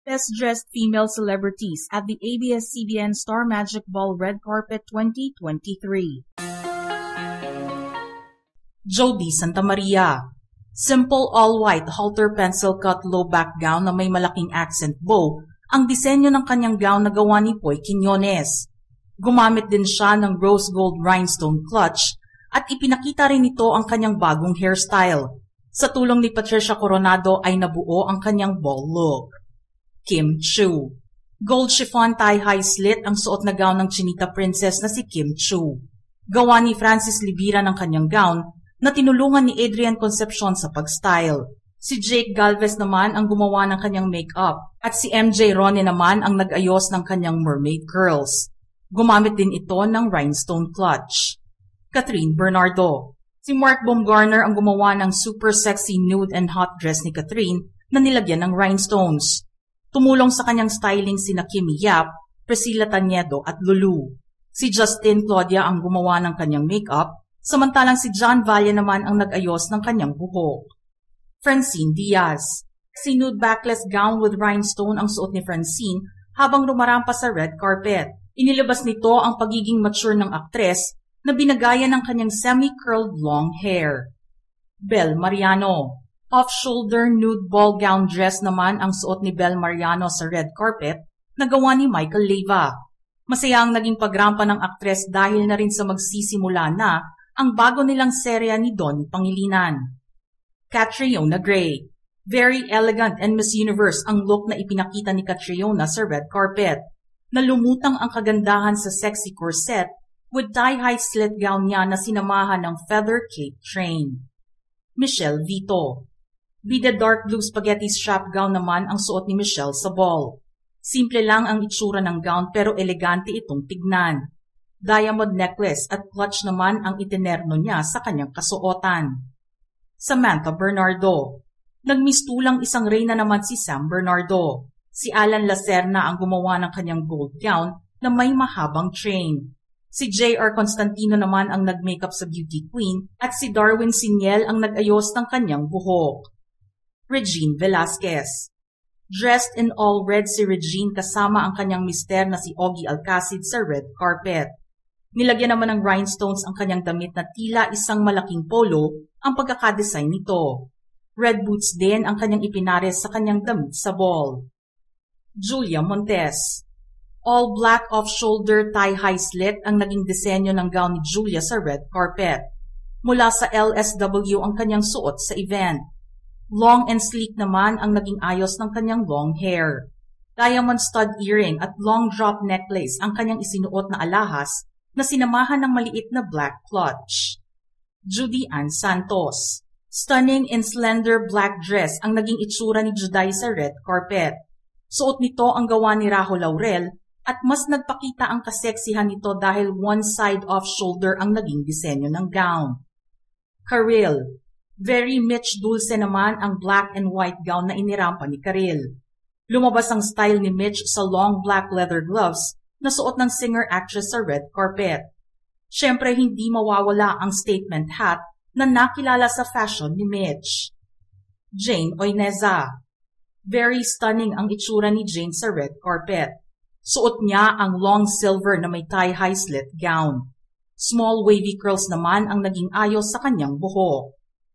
Best Dressed Female Celebrities at the ABS-CBN Star Magic Ball Red Carpet 2023. Jody Santa Maria. Simple all-white halter pencil cut low back gown na may malaking accent bow ang disenyo ng kanyang gown na gawa ni Poy Quiñones. Gumamit din siya ng rose gold rhinestone clutch at ipinakita rin nito ang kanyang bagong hairstyle. Sa tulong ni Patricia Coronado ay nabuo ang kanyang ball look. Kim Chiu. Gold chiffon tie-high slit ang suot na gown ng Chinita Princess na si Kim Chiu. Gawa ni Francis Libira ng kanyang gown na tinulungan ni Adrian Concepcion sa pag-style. Si Jake Galvez naman ang gumawa ng kanyang makeup at si MJ Ronnie naman ang nag-ayos ng kanyang mermaid curls. Gumamit din ito ng rhinestone clutch. Catherine Bernardo. Si Mark Baumgartner ang gumawa ng super sexy nude and hot dress ni Catherine na nilagyan ng rhinestones. Tumulong sa kanyang styling sina Kimi Yap, Priscilla Taniedo at Lulu. Si Justin Claudia ang gumawa ng kanyang makeup, samantalang si John Valle naman ang nag-ayos ng kanyang buhok. Francine Diaz. Si nude backless gown with rhinestone ang suot ni Francine habang rumarampa sa red carpet. Inilabas nito ang pagiging mature ng aktres na binagaya ng kanyang semi-curled long hair. Bel Mariano. Off-shoulder nude ball gown dress naman ang suot ni Bel Mariano sa red carpet na gawa ni Michael Leyva. Masaya ang naging pagrampa ng aktres dahil na rin sa magsisimula na ang bago nilang serya ni Donnie Pangilinan. Catriona Gray. Very elegant and Miss Universe ang look na ipinakita ni Catriona sa red carpet. Nalumutang ang kagandahan sa sexy corset with tie-high slit gown niya na sinamahan ng feather cape train. Michelle Vito. Bida dark blue spaghetti strap gown naman ang suot ni Michelle sa ball. Simple lang ang itsura ng gown pero elegante itong tignan. Diamond necklace at clutch naman ang itinerno niya sa kanyang kasuotan. Samantha Bernardo. Nagmistulang isang reyna naman si Sam Bernardo. Si Alan Lacerna ang gumawa ng kanyang gold gown na may mahabang train. Si J.R. Constantino naman ang nag-makeup sa beauty queen at si Darwin Siniel ang nag-ayos ng kanyang buhok. Regine Velasquez. Dressed in all red si Regine kasama ang kanyang mister na si Ogie Alcacid sa red carpet. Nilagyan naman ng rhinestones ang kanyang damit na tila isang malaking polo ang pagkakadesign nito. Red boots din ang kanyang ipinares sa kanyang damit sa ball. Julia Montes. All black off-shoulder tie-high slit ang naging disenyo ng gown ni Julia sa red carpet. Mula sa LSW ang kanyang suot sa event. Long and sleek naman ang naging ayos ng kanyang long hair. Diamond stud earring at long drop necklace ang kanyang isinuot na alahas na sinamahan ng maliit na black clutch. Judy Ann Santos. Stunning and slender black dress ang naging itsura ni Juday sa red carpet. Suot nito ang gawa ni Rajo Laurel at mas nagpakita ang kaseksihan nito dahil one side off-shoulder ang naging disenyo ng gown. Karil. Very Mitch Dulce naman ang black and white gown na inirampa ni Karil. Lumabas ang style ni Mitch sa long black leather gloves na suot ng singer-actress sa red carpet. Siyempre hindi mawawala ang statement hat na nakilala sa fashion ni Mitch. Jane Oineza. Very stunning ang itsura ni Jane sa red carpet. Suot niya ang long silver na may tie-high slit gown. Small wavy curls naman ang naging ayos sa kanyang buhok.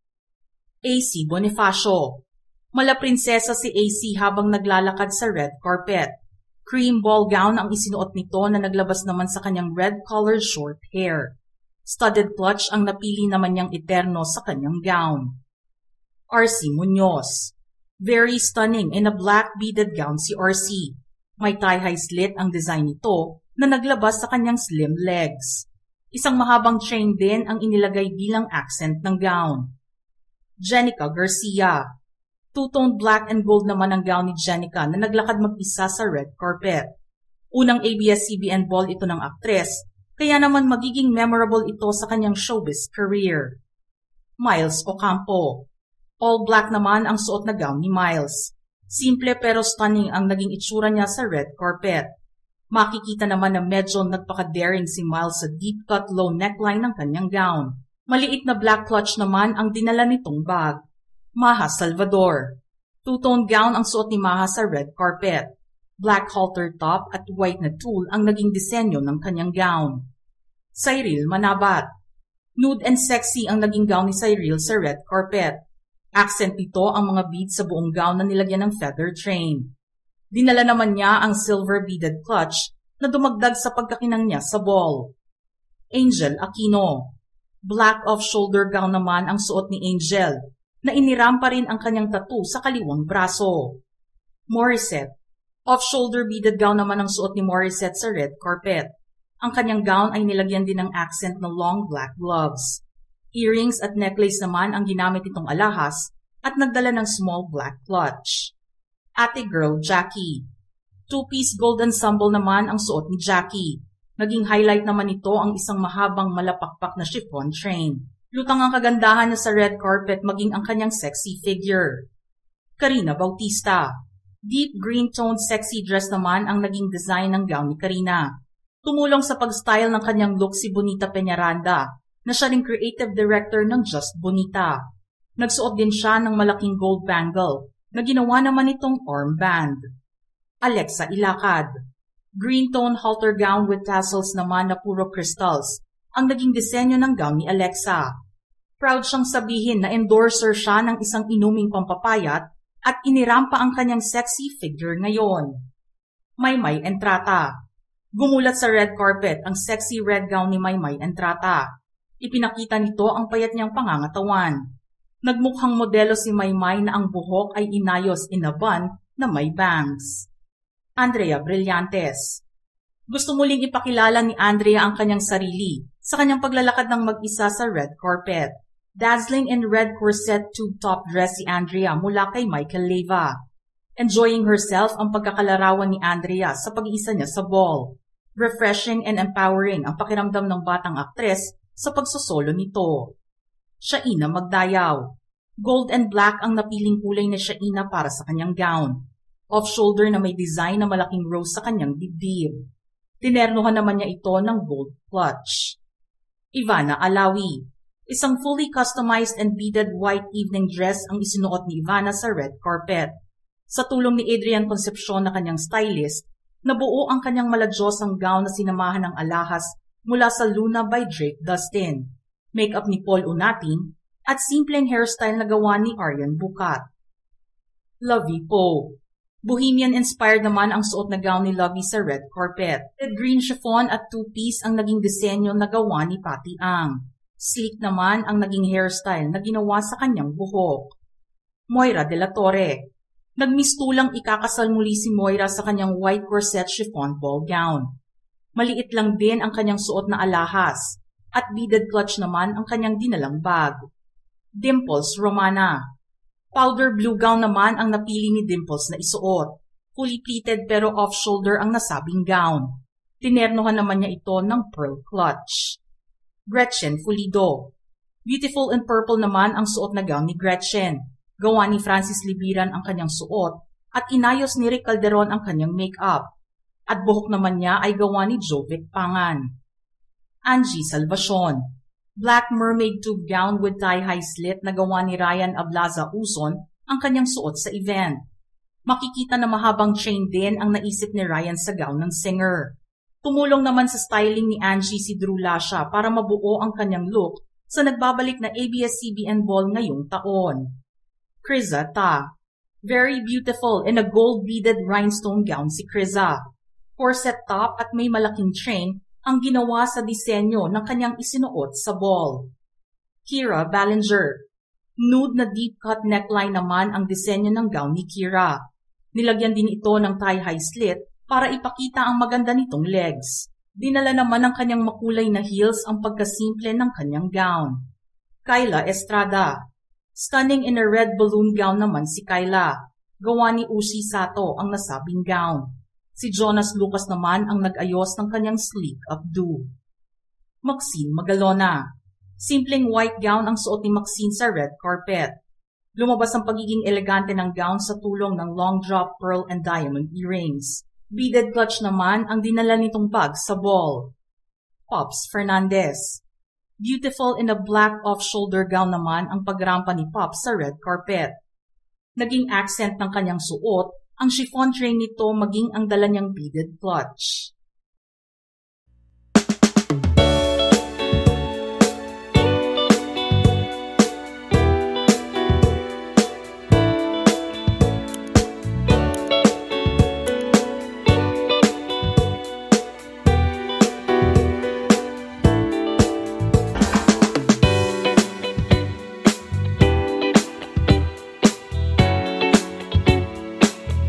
AC Bonifacio. Mala prinsesa si AC habang naglalakad sa red carpet. Cream ball gown ang isinuot nito na naglabas naman sa kanyang red-colored short hair. Studded clutch ang napili naman niyang eterno sa kanyang gown. RC Munoz. Very stunning in a black beaded gown si RC. May tie-high slit ang design nito na naglabas sa kanyang slim legs. Isang mahabang chain din ang inilagay bilang accent ng gown. Jenica Garcia. Two-toned black and gold naman ang gown ni Jenica na naglakad mag-isa sa red carpet. Unang ABS-CBN ball ito ng aktres, kaya naman magiging memorable ito sa kanyang showbiz career. Miles Ocampo. All black naman ang suot na gown ni Miles. Simple pero stunning ang naging itsura niya sa red carpet. Makikita naman na medyo nagpaka-daring si Miles sa deep cut low neckline ng kanyang gown. Maliit na black clutch naman ang dinala nitong bag. Maha Salvador. Two-tone gown ang suot ni Maha sa red carpet. Black halter top at white na tulle ang naging disenyo ng kanyang gown. Cyril Manabat. Nude and sexy ang naging gown ni Cyril sa red carpet. Accent nito ang mga beads sa buong gown na nilagyan ng feather train. Dinala naman niya ang silver beaded clutch na dumagdag sa pagkakinang niya sa ball. Angel Aquino. Black off-shoulder gown naman ang suot ni Angel, na iniram pa rin ang kanyang tattoo sa kaliwang braso. Morissette. Off-shoulder beaded gown naman ang suot ni Morissette sa red carpet. Ang kanyang gown ay nilagyan din ng accent na long black gloves. Earrings at necklace naman ang ginamit itong alahas at nagdala ng small black clutch. Ate girl Jackie. Two-piece gold ensemble naman ang suot ni Jackie. Naging highlight naman ito ang isang mahabang malapakpak na chiffon train. Lutang ang kagandahan niya sa red carpet maging ang kanyang sexy figure. Karina Bautista. Deep green toned sexy dress naman ang naging design ng gown ni Karina. Tumulong sa pag-style ng kanyang look si Bonita Peñaranda, na siya ring creative director ng Just Bonita. Nagsuot din siya ng malaking gold bangle, na ginawa naman itong armband. Alexa Ilacad. Green tone halter gown with tassels naman na puro crystals, ang naging disenyo ng gown ni Alexa. Proud siyang sabihin na endorser siya ng isang inuming pampapayat at inirampa ang kanyang sexy figure ngayon. Maymay Entrata. Gumulat sa red carpet ang sexy red gown ni Maymay Entrata. Ipinakita nito ang payat niyang pangangatawan. Nagmukhang modelo si Maymay na ang buhok ay inayos in a bun na may bangs. Andrea Brillantes. Gusto muling ipakilala ni Andrea ang kanyang sarili sa kanyang paglalakad ng mag-isa sa red carpet. Dazzling in red corset tube top dress si Andrea mula kay Michael Leyva. Enjoying herself ang pagkakalarawan ni Andrea sa pag-iisa niya sa ball. Refreshing and empowering ang pakiramdam ng batang aktres sa pagsosolo nito. Shaina Magdayaw. Gold and black ang napiling kulay ni Shaina para sa kanyang gown. Off-shoulder na may design na malaking rose sa kanyang dibdib. Tinernohan naman niya ito ng gold clutch. Ivana Alawi. Isang fully customized and beaded white evening dress ang isinuot ni Ivana sa red carpet. Sa tulong ni Adrian Concepcion na kanyang stylist, nabuo ang kanyang maladyosang gown na sinamahan ng alahas mula sa Luna by Drake Dustin, makeup ni Paul Unatin, at simpleng hairstyle na gawa ni Aryan Bukat. Lovey Poe. Bohemian-inspired naman ang suot na gown ni Lovey sa red carpet. Red green chiffon at two-piece ang naging disenyo na gawa ni Patty Ang. Sleek naman ang naging hairstyle na ginawa sa kanyang buhok. Moira de la Torre. Nagmistulang ikakasal muli si Moira sa kanyang white corset chiffon ball gown. Maliit lang din ang kanyang suot na alahas at beaded clutch naman ang kanyang dinalang bag. Dimples Romana. Powder blue gown naman ang napili ni Dimples na isuot. Fully pleated pero off-shoulder ang nasabing gown. Tinernohan naman niya ito ng pearl clutch. Gretchen Fulido. Beautiful and purple naman ang suot na gown ni Gretchen. Gawa ni Francis Libiran ang kanyang suot at inayos ni Rick Calderon ang kanyang makeup. At buhok naman niya ay gawa ni Jovic Pangan. Angie Salvacion. Black mermaid tube gown with tie-high slit na gawa ni Ryan Ablaza Uson ang kanyang suot sa event. Makikita na mahabang chain din ang naisip ni Ryan sa gown ng singer. Tumulong naman sa styling ni Angie si Drew Lasha para mabuo ang kanyang look sa nagbabalik na ABS-CBN Ball ngayong taon. Criza Ta. Very beautiful in a gold-beaded rhinestone gown si Criza. Corset top at may malaking train ang ginawa sa disenyo ng kanyang isinuot sa ball. Kira Ballinger. Nude na deep-cut neckline naman ang disenyo ng gown ni Kira. Nilagyan din ito ng tie-high slit para ipakita ang maganda nitong legs. Dinala naman ng kanyang makulay na heels ang pagkasimple ng kanyang gown. Kyla Estrada. Stunning in a red balloon gown naman si Kyla. Gawa ni Ushi Sato ang nasabing gown. Si Jonas Lucas naman ang nag-ayos ng kanyang sleek updo. Maxine Magalona. Simpleng white gown ang suot ni Maxine sa red carpet. Lumabas ang pagiging elegante ng gown sa tulong ng long drop pearl and diamond earrings. Beaded clutch naman ang dinala nitong bag sa ball. Pops Fernandez. Beautiful in a black off-shoulder gown naman ang pagrampa ni Pops sa red carpet. Naging accent ng kanyang suot ang chiffon tray nito maging ang dala niyang beaded clutch.